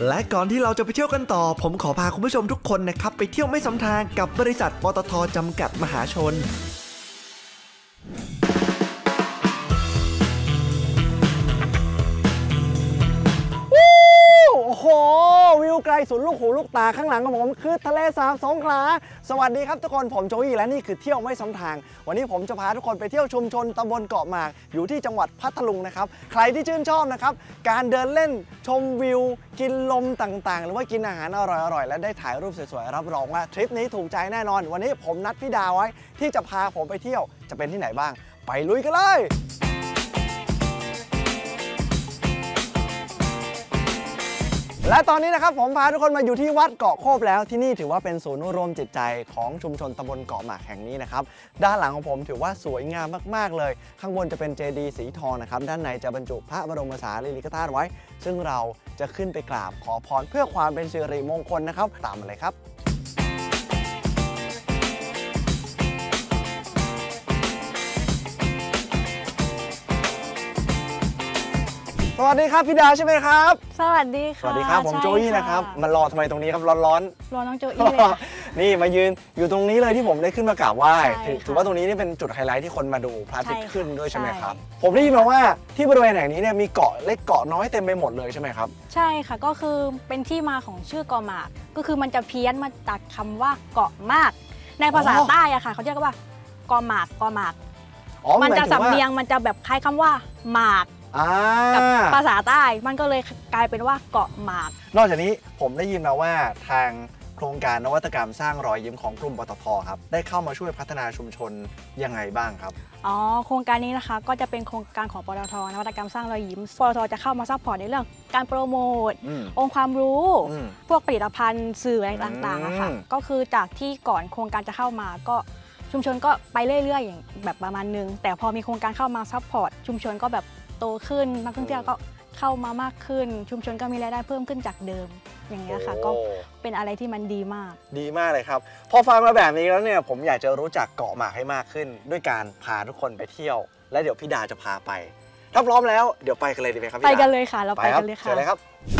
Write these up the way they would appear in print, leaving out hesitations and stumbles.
และก่อนที่เราจะไปเที่ยวกันต่อผมขอพาคุณผู้ชมทุกคนนะครับไปเที่ยวไม่ซ้ำทางกับบริษัทปตท.จำกัดมหาชนโอ้โหวิวไกลสุดลูกหูลูกตาข้างหลังของผมคือทะเลสาบสงขลาสวัสดีครับทุกคนผมโจอี้และนี่คือเที่ยวไม่ซ้ำทางวันนี้ผมจะพาทุกคนไปเที่ยวชุมชนตำบลเกาะหมากอยู่ที่จังหวัดพัทลุงนะครับใครที่ชื่นชอบนะครับการเดินเล่นชมวิวกินลมต่างๆหรือว่ากินอาหารอร่อยๆและได้ถ่ายรูปสวยๆรับรองว่าทริปนี้ถูกใจแน่นอนวันนี้ผมนัดพี่ดาวไว้ที่จะพาผมไปเที่ยวจะเป็นที่ไหนบ้างไปลุยกันเลยและตอนนี้นะครับผมพาทุกคนมาอยู่ที่วัดเกาะโคบแล้วที่นี่ถือว่าเป็นศูนย์รวมจิตใจของชุมชนตำบลเกาะหมากแห่งนี้นะครับด้านหลังของผมถือว่าสวยงามมากๆเลยข้างบนจะเป็นเจดีย์สีทองนะครับด้านในจะบรรจุพระบรมสารีริกธาตุไว้ซึ่งเราจะขึ้นไปกราบขอพรเพื่อความเป็นสิริมงคลนะครับตามมาเลยครับสวัสดีครับพี่ดาใช่ไหมครับสวัสดีค่ะสวัสดีครับผมโจอี้นะครับมันรอทำไมตรงนี้ครับร้อนรอน้องโจอี้เลยนี่มายืนอยู่ตรงนี้เลยที่ผมได้ขึ้นมากราบไหว้ถือว่าตรงนี้นี่เป็นจุดไฮไลท์ที่คนมาดูพระอาทิตย์ขึ้นด้วยใช่ไหมครับผมได้ยินมาว่าที่บริเวณแห่งนี้เนี่ยมีเกาะเล็กเกาะน้อยเต็มไปหมดเลยใช่ไหมครับใช่ค่ะก็คือเป็นที่มาของชื่อเกาะหมากก็คือมันจะเพี้ยนมาจากคำว่าเกาะมากในภาษาใต้อะค่ะเขาเรียกว่าเกาะหมากเกาะหมากมันจะสำเนียงมันจะแบบคล้ายคำว่าหมากกับภาษาใต้มันก็เลยกลายเป็นว่าเกาะหมากนอกจากนี้ผมได้ยินมาว่าทางโครงการนวัตกรรมสร้างรอยยิ้มของกลุ่มปตท.ครับได้เข้ามาช่วยพัฒนาชุมชนยังไงบ้างครับอ๋อโครงการนี้นะคะก็จะเป็นโครงการของปตท.นวัตกรรมสร้างรอยยิ้มปตท.จะเข้ามาซัพพอร์ตในเรื่องการโปรโมทองค์ความรู้พวกผลิตภัณฑ์สื่ออะไรต่างๆนะคะก็คือจากที่ก่อนโครงการจะเข้ามาก็ชุมชนก็ไปเรื่อยๆอย่างแบบประมาณนึงแต่พอมีโครงการเข้ามาซัพพอร์ตชุมชนก็แบบโตขึ้นนักท่องเที่ยวก็เข้ามามากขึ้นชุมชนก็มีรายได้เพิ่มขึ้นจากเดิมอย่างเงี้ยค่ะก็เป็นอะไรที่มันดีมากเลยครับพอฟังมาแบบนี้แล้วเนี่ยผมอยากจะรู้จักเกาะหมากให้มากขึ้นด้วยการพาทุกคนไปเที่ยวและเดี๋ยวพี่ดาจะพาไปถ้าพร้อมแล้วเดี๋ยวไปกันเลยดีไหมครับพี่ดาไปกันเลยค่ะเราไปกันเลยค่ะเชิญเลยครับ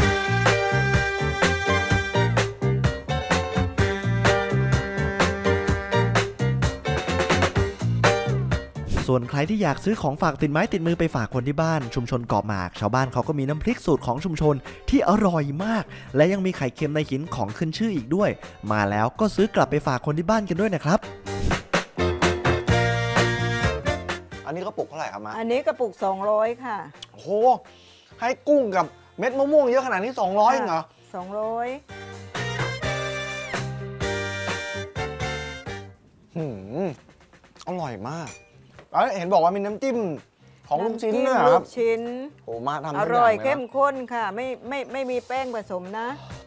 ส่วนใครที่อยากซื้อของฝากติดไม้ติดมือไปฝากคนที่บ้านชุมชนเกาะหมากชาวบ้านเขาก็มีน้ำพริกสูตรของชุมชนที่อร่อยมากและยังมีไข่เค็มในหินของขึ้นชื่ออีกด้วยมาแล้วก็ซื้อกลับไปฝากคนที่บ้านกันด้วยนะครับอันนี้กระปุกเท่าไหร่ครับมาอันนี้กระปุก200ค่ะโอ้โหให้กุ้งกับเม็ดมะม่วงเยอะขนาดนี้200เหรอ 200 อร่อยมากเห็นบอกว่ามีน้ำจิ้มของลูกชิ้นด้วยครับลูกชิ้นโอ้มาทำอร่อยเข้มข้นค่ะไม่มีแป้งผสมนะ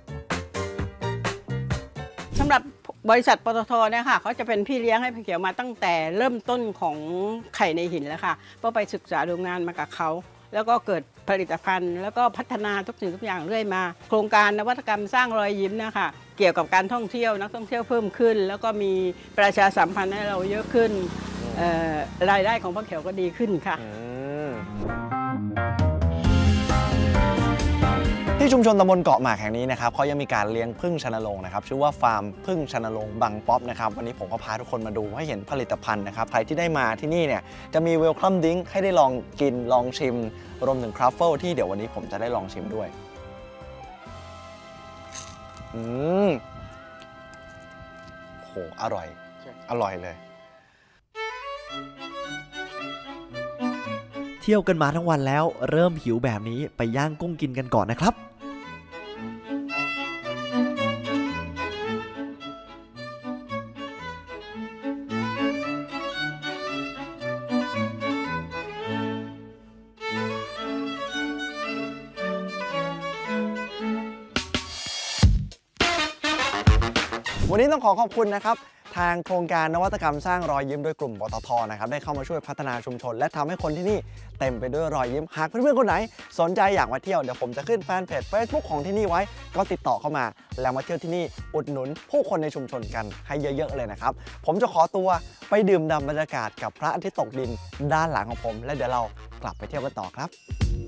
สำหรับบริษัทปตท.เนี่ยค่ะเขาจะเป็นพี่เลี้ยงให้พี่เขียวมาตั้งแต่เริ่มต้นของไข่ในหินแล้วค่ะเพราะไปศึกษาดูงานมากับเขาแล้วก็เกิดผลิตภัณฑ์แล้วก็พัฒนาทุกสิ่งทุกอย่างเรื่อยมาโครงการนวัตกรรมสร้างรอยยิ้มนะคะเกี่ยวกับการท่องเที่ยวนักท่องเที่ยวเพิ่มขึ้นแล้วก็มีประชาสัมพันธ์ให้เราเยอะขึ้นรายได้ของพ่อเขียวก็ดีขึ้นค่ะที่ชุมชนตำบลเกาะหมากแห่งนี้นะครับเขายังมีการเลี้ยงผึ้งชนรงค์นะครับชื่อว่าฟาร์มผึ้งชนรงค์บางป๊อปนะครับวันนี้ผมก็พาทุกคนมาดูให้เห็นผลิตภัณฑ์นะครับใครที่ได้มาที่นี่เนี่ยจะมีเวลคัมดิ้งให้ได้ลองกินลองชิมรวมถึงครัฟเฟิลที่เดี๋ยววันนี้ผมจะได้ลองชิมด้วยโหอร่อยเลยเที่ยวกันมาทั้งวันแล้วเริ่มหิวแบบนี้ไปย่างกุ้งกินกันก่อนนะครับวันนี้ต้องขอบคุณนะครับทางโครงการนวัตกรรมสร้างรอยยิ้มโดยกลุ่มปตท.นะครับได้เข้ามาช่วยพัฒนาชุมชนและทำให้คนที่นี่เต็มไปด้วยรอยยิ้มหากเพื่อนๆคนไหนสนใจอยากมาเที่ยวเดี๋ยวผมจะขึ้นแฟนเพจ Facebook ของที่นี่ไว้ก็ติดต่อเข้ามาแล้วมาเที่ยวที่นี่อุดหนุนผู้คนในชุมชนกันให้เยอะๆเลยนะครับผมจะขอตัวไปดื่มด่ำบรรยากาศกับพระอาทิตย์ตกดินด้านหลังของผมและเดี๋ยวเรากลับไปเที่ยวกันต่อครับ